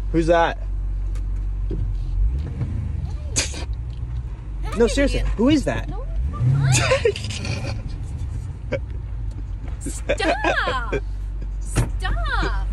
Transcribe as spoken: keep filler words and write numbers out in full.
Who's that? No, seriously, who is that? No. Stop! Stop!